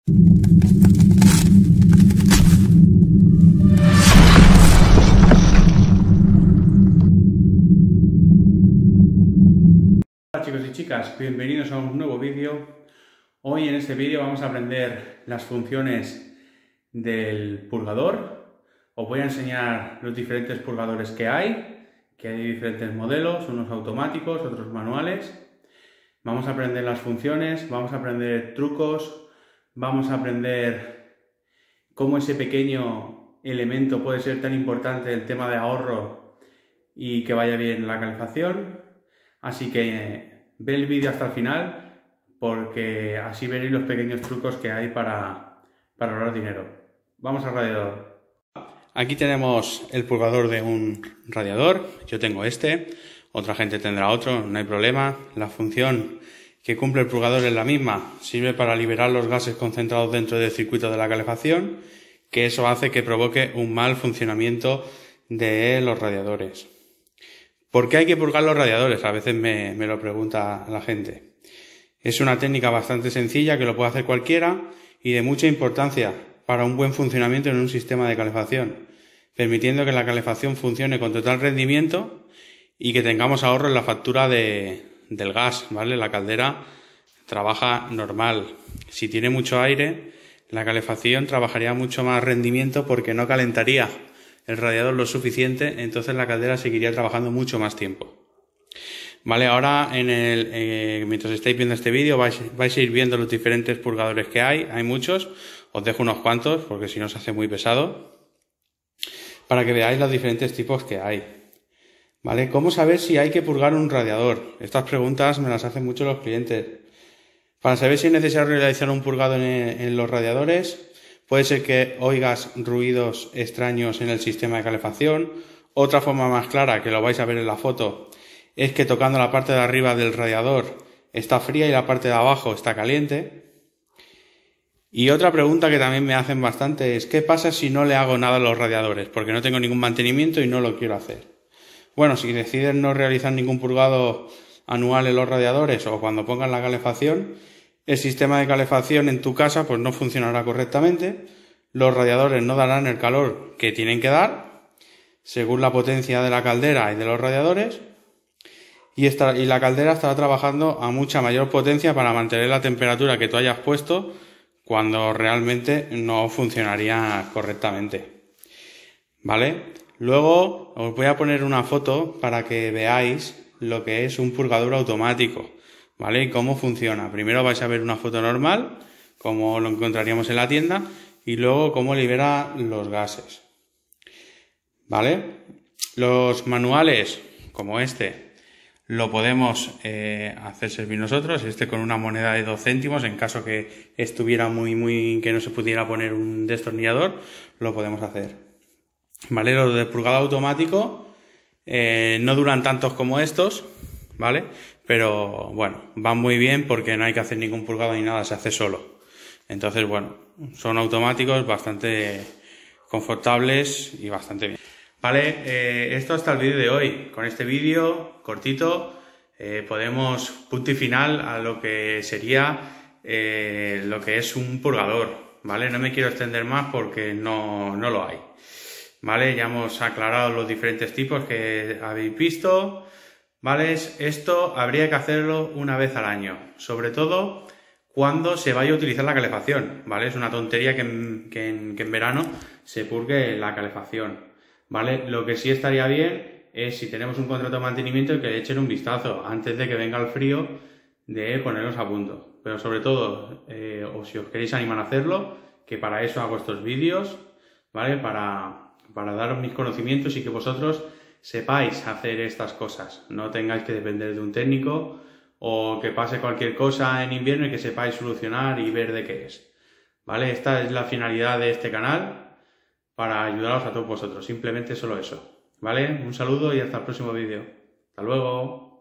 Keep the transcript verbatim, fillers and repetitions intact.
Hola chicos y chicas, bienvenidos a un nuevo vídeo. Hoy en este vídeo vamos a aprender las funciones del purgador. Os voy a enseñar los diferentes purgadores que hay, que hay diferentes modelos, unos automáticos, otros manuales. Vamos a aprender las funciones, vamos a aprender trucos, vamos a aprender cómo ese pequeño elemento puede ser tan importante el tema de ahorro y que vaya bien la calefacción. Así que ve el vídeo hasta el final porque así veréis los pequeños trucos que hay para, para ahorrar dinero. Vamos al radiador. Aquí tenemos el purgador de un radiador. Yo tengo este, otra gente tendrá otro, no hay problema. La función que cumple el purgador es la misma. Sirve para liberar los gases concentrados dentro del circuito de la calefacción, que eso hace que provoque un mal funcionamiento de los radiadores. ¿Por qué hay que purgar los radiadores? A veces me, me lo pregunta la gente. Es una técnica bastante sencilla que lo puede hacer cualquiera y de mucha importancia para un buen funcionamiento en un sistema de calefacción, permitiendo que la calefacción funcione con total rendimiento y que tengamos ahorro en la factura de, del gas, ¿vale? La caldera trabaja normal. Si tiene mucho aire, la calefacción trabajaría mucho más rendimiento porque no calentaría el radiador lo suficiente, entonces la caldera seguiría trabajando mucho más tiempo. Vale, ahora en el, eh, mientras estáis viendo este vídeo vais, vais a ir viendo los diferentes purgadores que hay, hay muchos, os dejo unos cuantos porque si no se hace muy pesado, para que veáis los diferentes tipos que hay. Vale, ¿cómo saber si hay que purgar un radiador? Estas preguntas me las hacen mucho los clientes. Para saber si es necesario realizar un purgado en, en los radiadores, puede ser que oigas ruidos extraños en el sistema de calefacción. Otra forma más clara, que lo vais a ver en la foto, es que tocando la parte de arriba del radiador está fría y la parte de abajo está caliente. Y otra pregunta que también me hacen bastante es ¿qué pasa si no le hago nada a los radiadores? Porque no tengo ningún mantenimiento y no lo quiero hacer. Bueno, si decides no realizar ningún purgado anual en los radiadores o cuando pongas la calefacción, el sistema de calefacción en tu casa pues no funcionará correctamente, los radiadores no darán el calor que tienen que dar, según la potencia de la caldera y de los radiadores, y, esta, y la caldera estará trabajando a mucha mayor potencia para mantener la temperatura que tú hayas puesto cuando realmente no funcionaría correctamente. ¿Vale? Luego os voy a poner una foto para que veáis lo que es un purgador automático. ¿Vale? ¿Y cómo funciona? Primero vais a ver una foto normal, como lo encontraríamos en la tienda, y luego cómo libera los gases. ¿Vale? Los manuales, como este, lo podemos eh, hacer servir nosotros, este con una moneda de dos céntimos, en caso que estuviera muy, muy, que no se pudiera poner un destornillador, lo podemos hacer. ¿Vale? Los de purgado automático eh, no duran tantos como estos, ¿vale? Pero bueno, van muy bien porque no hay que hacer ningún purgado ni nada, se hace solo. Entonces, bueno, son automáticos bastante confortables y bastante bien. Vale, eh, esto hasta el vídeo de hoy. Con este vídeo cortito eh, podemos punto y final a lo que sería eh, lo que es un purgador. ¿Vale? No me quiero extender más porque no, no lo hay. ¿Vale? Ya hemos aclarado los diferentes tipos que habéis visto. ¿Vale? Esto habría que hacerlo una vez al año, sobre todo cuando se vaya a utilizar la calefacción, ¿vale? Es una tontería que en, que en, que en verano se purgue la calefacción, ¿vale? Lo que sí estaría bien es, si tenemos un contrato de mantenimiento, que le echen un vistazo antes de que venga el frío, de ponernos a punto. Pero sobre todo, eh, o si os queréis animar a hacerlo, que para eso hago estos vídeos, ¿vale? Para, para daros mis conocimientos y que vosotros sepáis hacer estas cosas, no tengáis que depender de un técnico o que pase cualquier cosa en invierno y que sepáis solucionar y ver de qué es. ¿Vale? Esta es la finalidad de este canal, para ayudaros a todos vosotros, simplemente solo eso. ¿Vale? Un saludo y hasta el próximo vídeo. Hasta luego.